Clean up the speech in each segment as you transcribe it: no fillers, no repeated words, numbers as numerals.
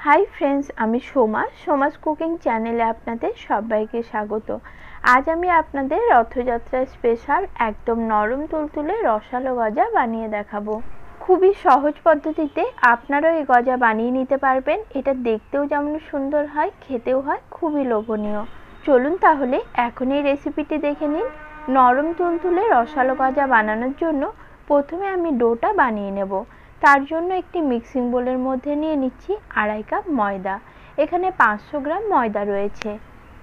Hi friends, আমি Soma's cooking চ্যানেলে আপনাদের সবাইকে স্বাগত। আজ আমি আপনাদের রথযাত্রা স্পেশাল একদম নরম তুলতুলে রসালো গজা বানিয়ে দেখাবো। খুবই সহজ পদ্ধতিতে আপনারাও এই গজা বানিয়ে নিতে পারবেন। এটা দেখতেও যেমন সুন্দর হয়, খেতেও হয় খুবই লোভনীয়। চলুন তাহলে এখন এই রেসিপিটি দেখে নিন। নরম তুলতুলে রসালো গজা বানানোর জন্য প্রথমে আমি ডোটা বানিয়ে নেব। তার জন্য একটি মিক্সিং বোলের মধ্যে নিয়ে নিচ্ছি 2.5 কাপ ময়দা। এখানে 500 গ্রাম ময়দা রয়েছে।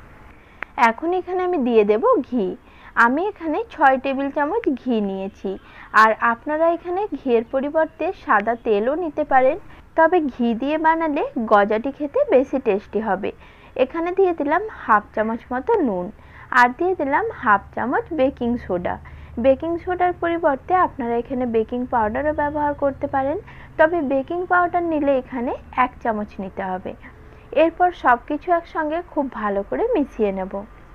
এখন এখানে আমি দিয়ে দেব ঘি। আমি এখানে 6 টেবিল চামচ ঘি নিয়েছি। আর আপনারা এখানে ঘিয়ের পরিবর্তে সাদা তেলও নিতে পারেন, তবে ঘি দিয়ে বানালে গজাটি খেতে বেশি টেস্টি হবে। এখানে দিয়ে দিলাম হাফ চামচ মতো নুন, আর দিয়ে দিলাম হাফ চামচ বেকিং সোডা। বেকিং সোডার পরিবর্তে আপনারা এখানে বেকিং পাউডারও ব্যবহার করতে পারেন, তবে বেকিং পাউডার নিলে এখানে 1 চামচ নিতে হবে। এরপর সব কিছু একসঙ্গে খুব ভালো করে মিশিয়ে নেব।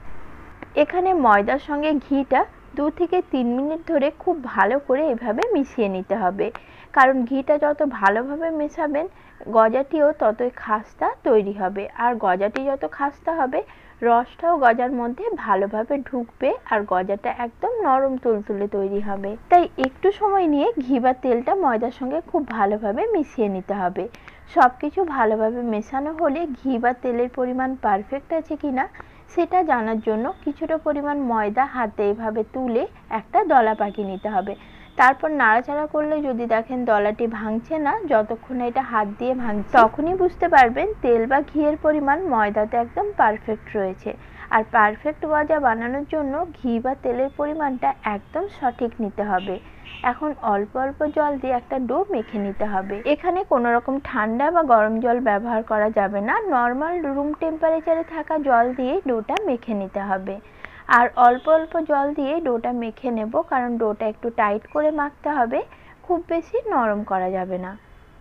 এখানে ময়দার সঙ্গে ঘিটা 2 থেকে 3 মিনিট ধরে খুব ভালো করে এভাবে মিশিয়ে নিতে হবে, কারণ ঘিটা যত ভালোভাবে মেশাবেন গজাটিও ততই খাস্তা তৈরি হবে। আর গজাটি যত খাস্তা হবে রসটাও গজার মধ্যে ভালোভাবে ঢুকবে আর গজাটা একদম নরম তুলতুলে তৈরি হবে। তাই একটু সময় নিয়ে ঘি বা তেলটা ময়দার সঙ্গে খুব ভালোভাবে মিশিয়ে নিতে হবে। সব কিছু ভালোভাবে মেশানো হলে ঘি বা তেলের পরিমাণ পারফেক্ট আছে কিনা সেটা জানার জন্য কিছুটা পরিমাণ ময়দা হাতে এভাবে তুলে একটা দলা পাকিয়ে নিতে হবে। তারপর নাড়াচাড়া করলে যদি দেখেন দলাটি ভাঙছে না, যতক্ষণ এটা হাত দিয়ে ভাঙছে তখনই বুঝতে পারবেন তেল বা ঘিয়ের পরিমাণ ময়দাতে একদম পারফেক্ট রয়েছে। আর পারফেক্ট গজা বানানোর জন্য ঘি বা তেলের পরিমাণটা একদম সঠিক নিতে হবে। এখন অল্প অল্প জল দিয়ে একটা ডো মেখে নিতে হবে। এখানে কোনো রকম ঠান্ডা বা গরম জল ব্যবহার করা যাবে না, নর্মাল রুম টেম্পারেচারে থাকা জল দিয়ে ডোটা মেখে নিতে হবে। আর অল্প অল্প জল দিয়ে ডোটা মেখে নেব, কারণ ডোটা একটু টাইট করে মাখতে হবে, খুব বেশি নরম করা যাবে না।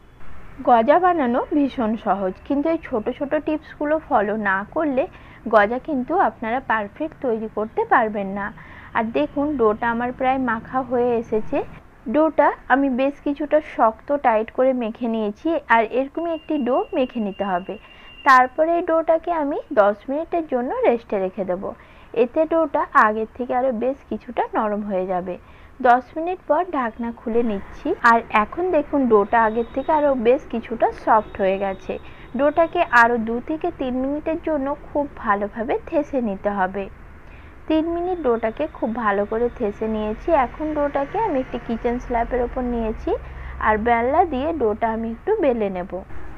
গজা বানানো ভীষণ সহজ, কিন্তু এই ছোট ছোট টিপসগুলো ফলো না করলে গজা কিন্তু আপনারা পারফেক্ট তৈরি করতে পারবেন না। আর দেখুন ডোটা আমার প্রায় মাখা হয়ে এসেছে। ডোটা আমি বেশ কিছুটা শক্ত টাইট করে মেখে নিয়েছি, আর এরকমই একটি ডো মেখে নিতে হবে। তারপরে এই ডোটাকে আমি 10 মিনিটের জন্য রেস্টে রেখে দেবো। এতে ডোটা আগের থেকে আরও বেশ কিছুটা নরম হয়ে যাবে। 10 মিনিট পর ঢাকনা খুলে নিচ্ছি, আর এখন দেখুন ডোটা আগের থেকে আরও বেশ কিছুটা সফট হয়ে গেছে। ডোটাকে আরও 2 থেকে 3 মিনিটের জন্য খুব ভালোভাবে থেসে নিতে হবে। 3 মিনিট ডোটাকে খুব ভালো করে থেসে নিয়েছি। এখন ডোটাকে আমি একটি কিচেন স্ল্যাবের ওপর নিয়েছি, আর বেলনা দিয়ে ডোটা আমি একটু বেলে নেব।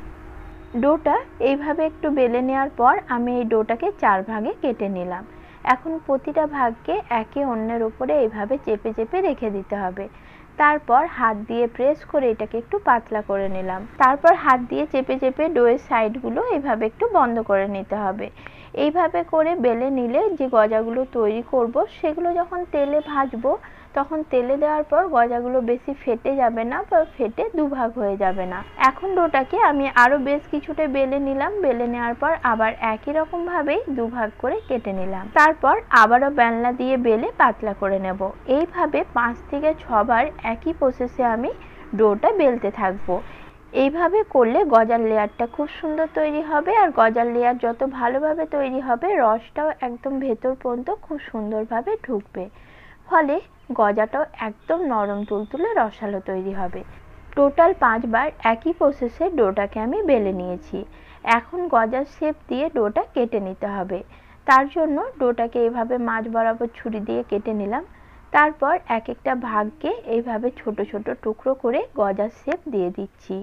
ডোটা এইভাবে একটু বেলে নেওয়ার পর আমি এই ডোটাকে 4 ভাগে কেটে নিলাম। এখন প্রতিটা ভাগকে একে অন্যের উপরে এইভাবে চেপে চেপে রেখে দিতে হবে। তারপর হাত দিয়ে প্রেস করে এটাকে একটু পাতলা করে নিলাম। তারপর হাত দিয়ে চেপে চেপে ডোয়ের সাইডগুলো এইভাবে একটু বন্ধ করে নিতে হবে। এইভাবে করে বেলে নিলে যে গজাগুলো তৈরি করব সেগুলো যখন তেলে ভাজবো তখন তেলে দেওয়ার পর গজাগুলো বেশি ফেটে যাবে না বা ফেটে দুভাগ হয়ে যাবে না। এখন ডোটাকে আমি আরও বেশ কিছুটা বেলে নিলাম। বেলে নেওয়ার পর আবার একই রকম ভাবেই দুভাগ করে কেটে নিলাম। তারপর আবারও বেলনা দিয়ে বেলে পাতলা করে নেব। এইভাবে 5 থেকে 6 বার একই প্রসেসে আমি ডোটা বেলতে থাকবো। এইভাবে করলে গজার লেয়ারটা খুব সুন্দর তৈরি হবে, আর গজার লেয়ার যত ভালোভাবে তৈরি হবে রসটাও একদম ভেতর পর্যন্ত খুব সুন্দরভাবে ঢুকবে, ফলে গজাটাও একদম নরম তুলতুলে রসালো তৈরি হবে। টোটাল 5 বার একই প্রসেসে ডোটাকে আমি বেলে নিয়েছি। এখন গজার শেপ দিয়ে ডোটা কেটে নিতে হবে। তার জন্য ডোটাকে এইভাবে মাঝ বরাবর ছুরি দিয়ে কেটে নিলাম। তারপর এক একটা ভাগকে এইভাবে ছোট ছোট টুকরো করে গজার শেপ দিয়ে দিচ্ছি।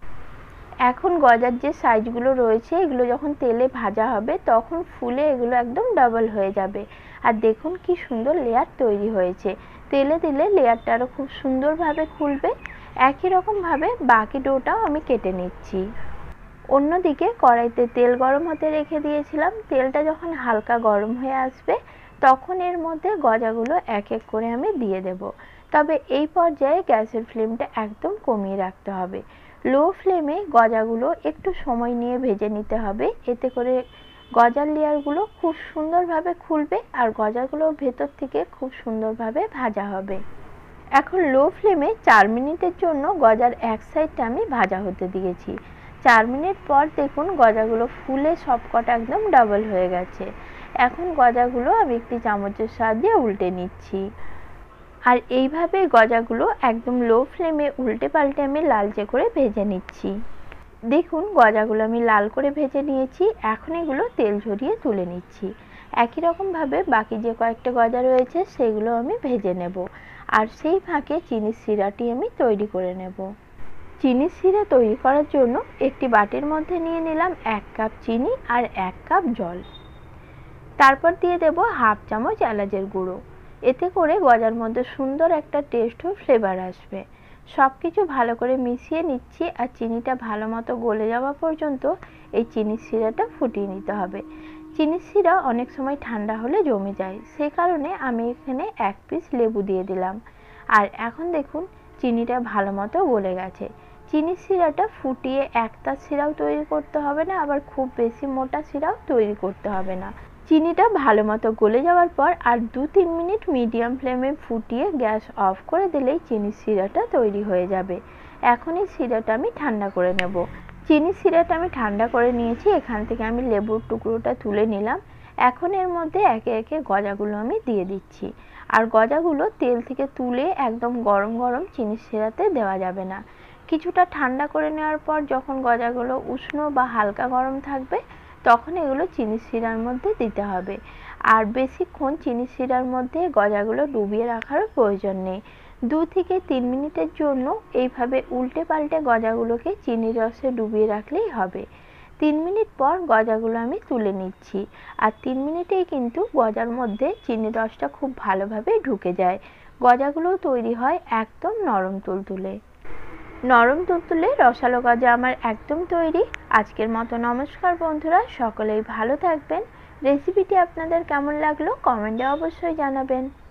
এখন গজার যে সাইজগুলো রয়েছে এগুলো যখন তেলে ভাজা হবে তখন ফুলে এগুলো একদম ডাবল হয়ে যাবে। আর দেখুন কি সুন্দর লেয়ার তৈরি হয়েছে। তেলে দিলে লেয়ারটা আরও খুব সুন্দরভাবে খুলবে। একই রকমভাবে বাকি ডোটাও আমি কেটে নিচ্ছি। অন্যদিকে কড়াইতে তেল গরম হতে রেখে দিয়েছিলাম। তেলটা যখন হালকা গরম হয়ে আসবে তখন এর মধ্যে গজাগুলো এক এক করে আমি দিয়ে দেব। তবে এই পর্যায়ে গ্যাসের ফ্লেমটা একদম কমিয়ে রাখতে হবে। লো ফ্লেমে গজাগুলো একটু সময় নিয়ে ভেজে নিতে হবে, এতে করে গজার লেয়ারগুলো খুব সুন্দরভাবে খুলবে আর গজাগুলো ভেতর থেকে খুব সুন্দরভাবে ভাজা হবে। এখন লো ফ্লেমে 4 মিনিটের জন্য গজার এক সাইডটা আমি ভাজা হতে দিয়েছি। 4 মিনিট পর দেখুন গজাগুলো ফুলে সবকটা একদম ডাবল হয়ে গেছে। এখন গজাগুলো আমি একটি চামচের সাহায্যে উল্টে নিচ্ছি। আর এইভাবে গজাগুলো একদম লো ফ্লেমে উল্টে পাল্টে আমি লালচে করে ভেজে নিচ্ছি। দেখুন গজাগুলো আমি লাল করে ভেজে নিয়েছি। এখন এগুলো তেল ঝরিয়ে তুলে নিচ্ছি। একই রকমভাবে বাকি যে কয়েকটা গজা রয়েছে সেগুলো আমি ভেজে নেব। আর সেই ফাঁকে চিনির শিরাটি আমি তৈরি করে নেব। চিনির শিরা তৈরি করার জন্য একটি বাটির মধ্যে নিয়ে নিলাম 1 কাপ চিনি আর 1 কাপ জল। তারপর দিয়ে দেব হাফ চামচ এলাচের গুঁড়ো। এতে করে গজার মধ্যে সুন্দর একটা টেস্ট ও ফ্লেভার আসবে। সব কিছু ভালো করে মিশিয়ে নিচ্ছি আর চিনিটা ভালো মতো গলে যাওয়া পর্যন্ত এই চিনির শিরাটা ফুটিয়ে নিতে হবে। চিনির শিরা অনেক সময় ঠান্ডা হলে জমে যায়, সেই কারণে আমি এখানে 1 পিস লেবু দিয়ে দিলাম। আর এখন দেখুন চিনিটা ভালো মতো গলে গেছে। চিনির শিরাটা ফুটিয়ে একতা শিরাও তৈরি করতে হবে না, আবার খুব বেশি মোটা শিরাও তৈরি করতে হবে না। চিনিটা ভালো মতো গলে যাওয়ার পর আর 2-3 মিনিট মিডিয়াম ফ্লেমে ফুটিয়ে গ্যাস অফ করে দিলেই চিনির শিরাটা তৈরি হয়ে যাবে। এখন এই শিরাটা আমি ঠান্ডা করে নেব। চিনির শিরাটা আমি ঠান্ডা করে নিয়েছি। এখান থেকে আমি লেবুর টুকরোটা তুলে নিলাম। এখন এর মধ্যে একে একে গজাগুলো আমি দিয়ে দিচ্ছি। আর গজাগুলো তেল থেকে তুলে একদম গরম গরম চিনির শিরাতে দেওয়া যাবে না। কিছুটা ঠান্ডা করে নেওয়ার পর যখন গজাগুলো উষ্ণ বা হালকা গরম থাকবে তখন এগুলো চিনির শিরার মধ্যে দিতে হবে। আর বেশিক্ষণ চিনির শিরার মধ্যে গজাগুলো ডুবিয়ে রাখারও প্রয়োজন নেই। 2 থেকে 3 মিনিটের জন্য এইভাবে উল্টে পাল্টে গজাগুলোকে চিনির রসে ডুবিয়ে রাখলেই হবে। 3 মিনিট পর গজাগুলো আমি তুলে নিচ্ছি। আর 3 মিনিটেই কিন্তু গজার মধ্যে চিনির রসটা খুব ভালোভাবে ঢুকে যায়। গজাগুলো তৈরি হয় একদম নরম তুলতুলে। নরম তুলতুলে রসালো গজা আমার একদম তৈরি। আজকের মতো নমস্কার বন্ধুরা, সকলেই ভালো থাকবেন। রেসিপিটি আপনাদের কেমন লাগলো কমেন্টে অবশ্যই জানাবেন।